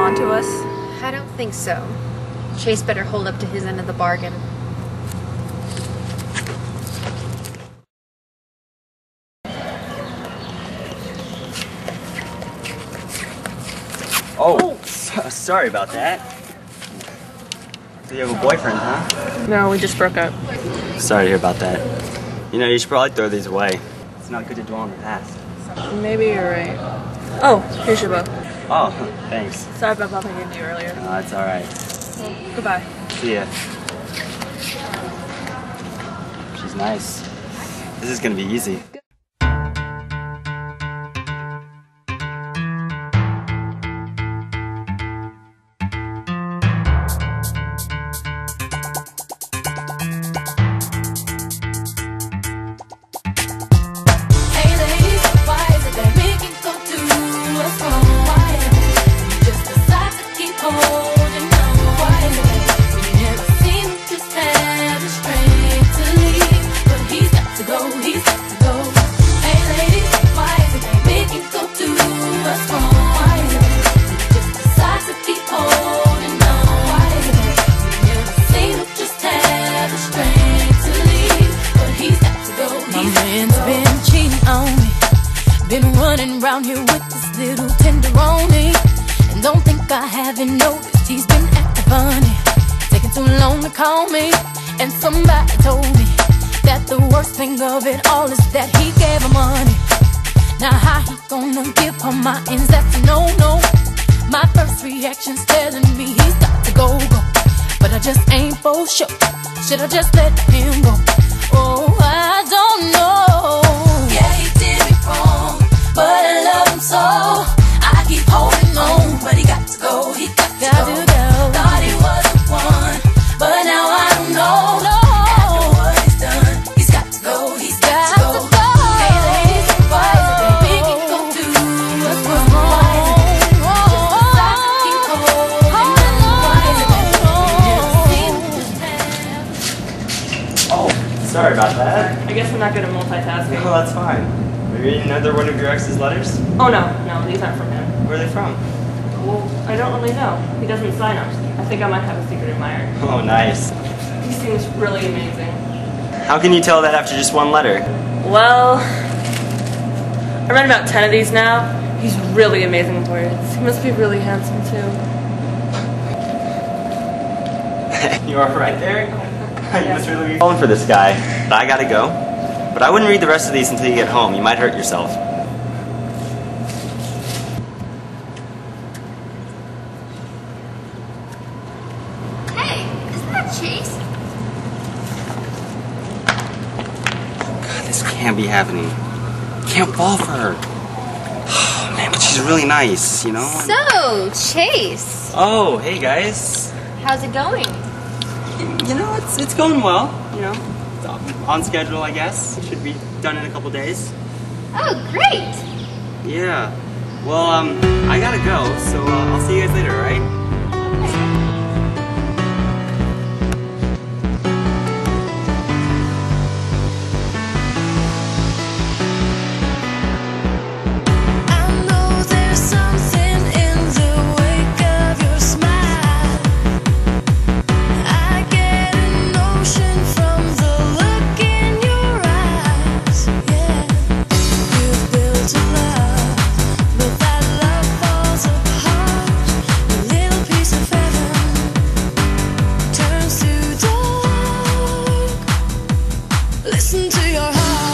on to us? I don't think so. Chase better hold up to his end of the bargain. Oh, sorry about that. So you have a boyfriend, huh? No, we just broke up. Sorry to hear about that. You know, you should probably throw these away. It's not good to dwell on the past. Maybe you're right. Oh, here's your book. Oh, thanks. Sorry about bumping into you earlier. No, it's alright. Well, goodbye. See ya. She's nice. This is gonna be easy. Been running around here with this little tenderoni, and don't think I haven't noticed he's been acting funny. Taking too long to call me, and somebody told me that the worst thing of it all is that he gave her money. Now how he gonna give her my ends, that's a no-no. My first reaction's telling me he's got to go. But I just ain't for sure. Should I just let him go? Oh, I don't know. Yeah, he did me wrong, but I love him so. I keep holding on, but he got to go. He got to go. Thought he was the one, but now I don't know. After what he's done, he's got to go. He's got to go. Hey ladies, why is it that we can go to what's wrong? Just decide to keep holding on. Why is it that we never seem to have? Oh, sorry about that. I guess we're not good at multitasking. Oh, that's fine. Maybe another one of your ex's letters? Oh no, these aren't from him. Where are they from? Well, I don't really know. He doesn't sign them. I think I might have a secret admirer. Oh, nice. He seems really amazing. How can you tell that after just one letter? Well, I read about 10 of these now. He's really amazing with words. He must be really handsome too. You are right there? You must really be falling for this guy. But I gotta go. But I wouldn't read the rest of these until you get home. You might hurt yourself. Hey, isn't that Chase? God, this can't be happening. Can't fall for her. Oh, man, but she's really nice, you know? So, Chase. Oh, hey guys. How's it going? You know, it's going well, you know. It's on schedule, I guess. Should be done in a couple days. Oh, great. Yeah. Well, I gotta go, so I'll see you guys later, alright? Listen to your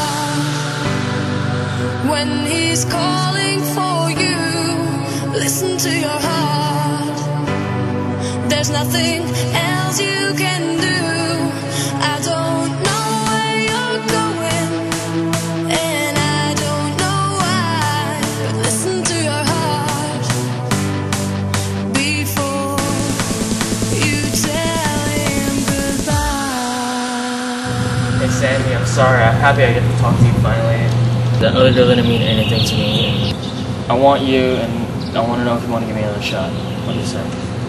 heart when he's calling for you. Listen to your heart. There's nothing else you can do. I don't know where you're going, and I don't know why, but listen to your heart before you tell him goodbye. Hey Sammy, I'm sorry. I'm happy I get to talk to you finally. That other girl didn't mean anything to me. I want you, and I want to know if you want to give me another shot. What do you say?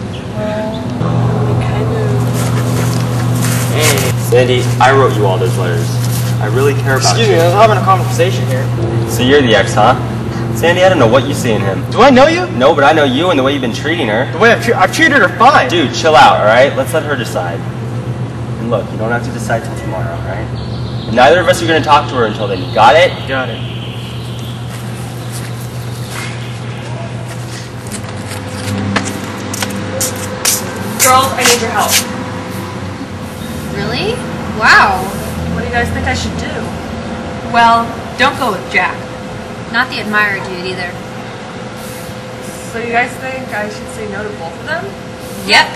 Kind of. Hey, Sandy, I wrote you all those letters. I really care about you. Excuse me, I was having a conversation here. So you're the ex, huh? Sandy, I don't know what you see in him. Do I know you? No, but I know you and the way you've been treating her. The way I've treated her fine. Dude, chill out, alright? Let's let her decide. And look, you don't have to decide till tomorrow, alright? And neither of us are going to talk to her until then. You got it? Got it. Girls, I need your help. Really? Wow. What do you guys think I should do? Well, don't go with Jack. Not the admirer dude either. So you guys think I should say no to both of them? Yep.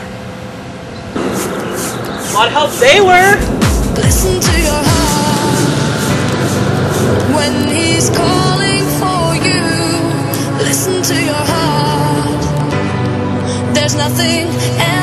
A lot of help they were. Listen to your heart when he's calling for you. Listen to your heart. There's nothing else.